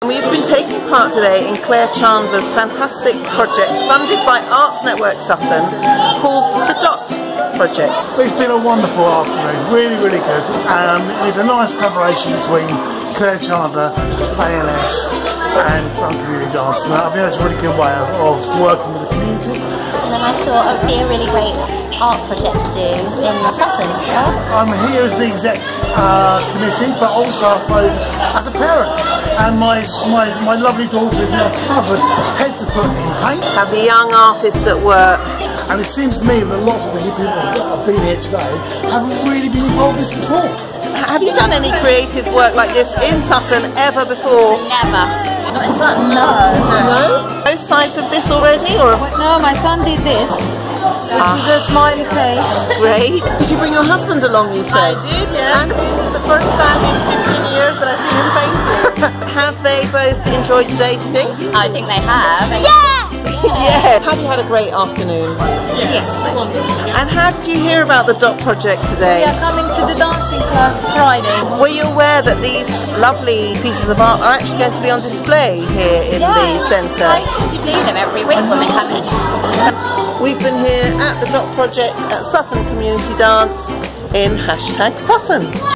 We've been taking part today in Claire Chandler's fantastic project funded by Arts Network Sutton called the Dot Project. It's been a wonderful afternoon, really, really good. It's a nice collaboration between Claire Chandler, ALS and Sutton Community Dance. And I think that's a really good way of working with the community. And then I thought it would be a really great art project to do in Sutton. I'm here as the exec committee, but also I suppose as a parent. And my lovely daughter is now covered head to foot in paint. Have the young artists at work. And it seems to me that lots of the people that have been here today haven't really been involved in this before. Have you done any creative work like this in Sutton ever before? Never. Not in Sutton, no. No? Both sides of this already? Or? No, my son did this, which is a smiley face. Great. Did you bring your husband along, you said? I did, yes. And this is the first time in 15 years that I've seen him painting. Have they both enjoyed today, do you think? I think they have. Yeah! Yeah. Have you had a great afternoon? Yes. And how did you hear about the Dot Project today? We are coming to the dancing class Friday. Were you aware that these lovely pieces of art are actually going to be on display here in the centre? I see them every week when we come in. We've been here at the Dot Project at Sutton Community Dance in #Sutton.